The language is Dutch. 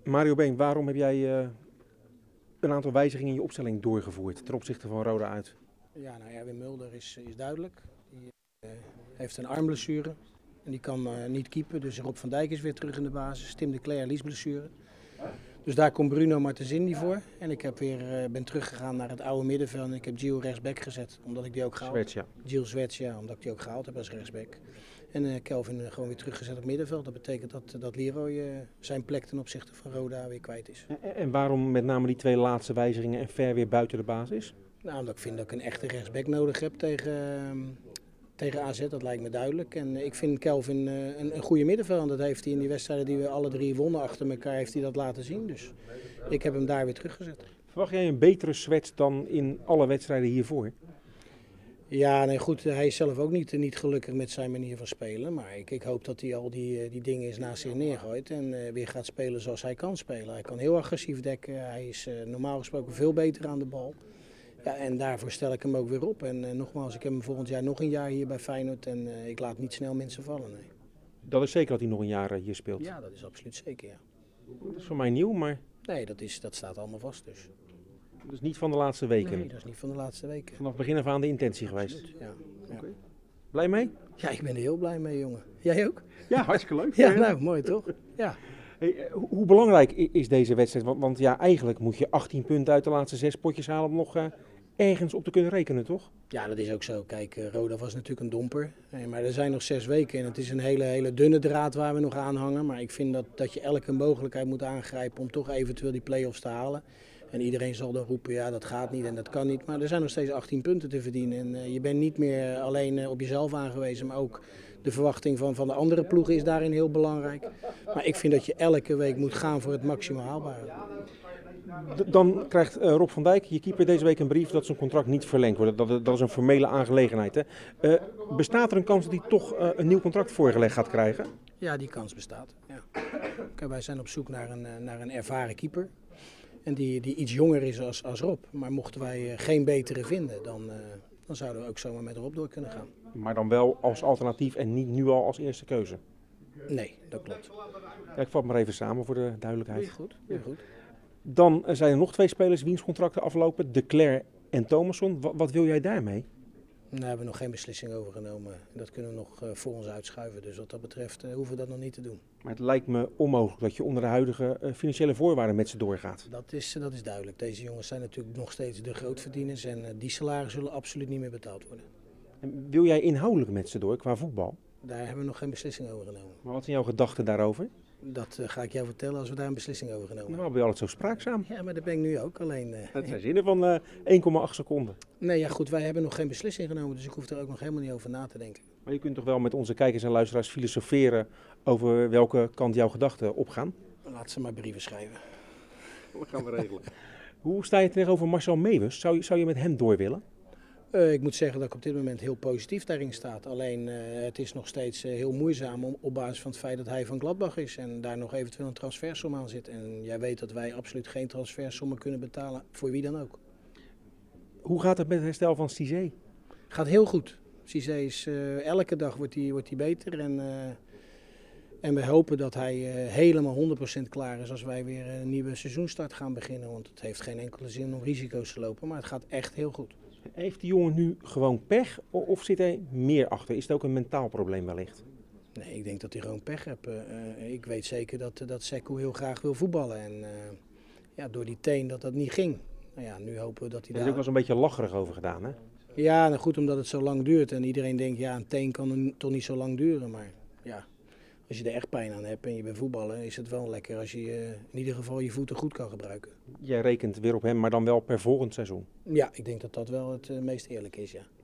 Mario Been, waarom heb jij een aantal wijzigingen in je opstelling doorgevoerd ten opzichte van Roda uit? Ja, nou ja, Wim Mulder is duidelijk. Die heeft een armblessure en die kan niet keepen. Dus Rob van Dijk is weer terug in de basis. Tim de Cler liesblessure. Dus daar komt Bruno Martensindi voor. En ik ben teruggegaan naar het oude middenveld en ik heb Gio rechtsback gezet. Omdat ik die ook gehaald heb. Gio Zwets, ja, omdat ik die ook gehaald heb als rechtsback. En Kelvin gewoon weer teruggezet op middenveld. Dat betekent dat Leroy zijn plek ten opzichte van Roda weer kwijt is. En waarom met name die twee laatste wijzigingen en Ver weer buiten de basis? Nou, omdat ik vind dat ik een echte rechtsback nodig heb tegen AZ, dat lijkt me duidelijk. En ik vind Kelvin een goede middenveld. Dat heeft hij in die wedstrijden die we alle drie wonnen achter elkaar, heeft hij dat laten zien. Dus ik heb hem daar weer teruggezet. Verwacht jij een betere Zwets dan in alle wedstrijden hiervoor? Ja, nee, goed. Hij is zelf ook niet gelukkig met zijn manier van spelen. Maar ik hoop dat hij al die dingen eens naast zich neergooit en weer gaat spelen zoals hij kan spelen. Hij kan heel agressief dekken. Hij is normaal gesproken veel beter aan de bal. Ja, en daarvoor stel ik hem ook weer op. En nogmaals, ik heb hem volgend jaar nog een jaar hier bij Feyenoord en ik laat niet snel mensen vallen. Nee. Dat is zeker dat hij nog een jaar hier speelt? Ja, dat is absoluut zeker, ja. Dat is voor mij nieuw, maar... Nee, dat staat allemaal vast dus. Dat is niet van de laatste weken? Nee, dat is niet van de laatste weken. Vanaf begin af aan de intentie geweest? Absoluut, ja. Okay. Blij mee? Ja, ik ben er heel blij mee, jongen. Jij ook? Ja, hartstikke leuk. Ja, nou, mooi toch? Ja. Hey, hoe belangrijk is deze wedstrijd? Want ja, eigenlijk moet je 18 punten uit de laatste 6 potjes halen om nog ergens op te kunnen rekenen, toch? Ja, dat is ook zo. Kijk, Roda was natuurlijk een domper. Maar er zijn nog 6 weken en het is een hele dunne draad waar we nog aan hangen. Maar ik vind dat je elke mogelijkheid moet aangrijpen om toch eventueel die play-offs te halen. En iedereen zal dan roepen, ja dat gaat niet en dat kan niet. Maar er zijn nog steeds 18 punten te verdienen. En je bent niet meer alleen op jezelf aangewezen, maar ook de verwachting van de andere ploegen is daarin heel belangrijk. Maar ik vind dat je elke week moet gaan voor het maximaal haalbare. Dan krijgt Rob van Dijk, je keeper, deze week een brief dat zijn contract niet verlengd wordt. Dat is een formele aangelegenheid. Hè? Bestaat er een kans dat hij toch een nieuw contract voorgelegd gaat krijgen? Ja, die kans bestaat. Ja. Kijk, wij zijn op zoek naar een ervaren keeper. En die iets jonger is als Rob. Maar mochten wij geen betere vinden, dan zouden we ook zomaar met Rob door kunnen gaan. Maar dan wel als alternatief en niet nu al als eerste keuze? Nee, dat klopt. Ja, ik vat maar even samen voor de duidelijkheid. Heel goed, heel goed. Dan zijn er nog 2 spelers wiens contracten aflopen, De Cler en Thomasson. Wat wil jij daarmee? Daar hebben we nog geen beslissing over genomen. Dat kunnen we nog voor ons uitschuiven. Dus wat dat betreft hoeven we dat nog niet te doen. Maar het lijkt me onmogelijk dat je onder de huidige financiële voorwaarden met ze doorgaat. Dat is duidelijk. Deze jongens zijn natuurlijk nog steeds de grootverdieners. En die salarissen zullen absoluut niet meer betaald worden. En wil jij inhoudelijk met ze door qua voetbal? Daar hebben we nog geen beslissing over genomen. Maar wat zijn jouw gedachten daarover? Dat ga ik jou vertellen als we daar een beslissing over genomen hebben. Nou, ben je altijd zo spraakzaam? Ja, maar dat ben ik nu ook. Alleen, het zijn zinnen van 1,8 seconden. Nee, ja goed, wij hebben nog geen beslissing genomen, dus ik hoef er ook nog helemaal niet over na te denken. Maar je kunt toch wel met onze kijkers en luisteraars filosoferen over welke kant jouw gedachten opgaan? Laat ze maar brieven schrijven. Dat gaan we regelen. Hoe sta je tegenover Marcel Meeuwis? Zou je met hem door willen? Ik moet zeggen dat ik op dit moment heel positief daarin sta. Alleen het is nog steeds heel moeizaam op basis van het feit dat hij van Gladbach is. En daar nog eventueel een transfersom aan zit. En jij weet dat wij absoluut geen transfersommen kunnen betalen voor wie dan ook. Hoe gaat het met het herstel van Cizé? Gaat heel goed. Cizé is elke dag wordt hij beter. En we hopen dat hij helemaal 100% klaar is als wij weer een nieuwe seizoenstart gaan beginnen. Want het heeft geen enkele zin om risico's te lopen. Maar het gaat echt heel goed. Heeft die jongen nu gewoon pech of zit er meer achter? Is het ook een mentaal probleem wellicht? Nee, ik denk dat hij gewoon pech heeft. Ik weet zeker dat Sekou heel graag wil voetballen. En door die teen dat niet ging. Nou ja, nu hopen we dat hij daar... Er is ook wel eens een beetje lacherig over gedaan, hè? Ja, nou goed, omdat het zo lang duurt. En iedereen denkt, ja, een teen kan toch niet zo lang duren. Maar ja, als je er echt pijn aan hebt en je bent voetballen, is het wel lekker als je in ieder geval je voeten goed kan gebruiken. Jij rekent weer op hem, maar dan wel per volgend seizoen? Ja, ik denk dat dat wel het meest eerlijk is, ja.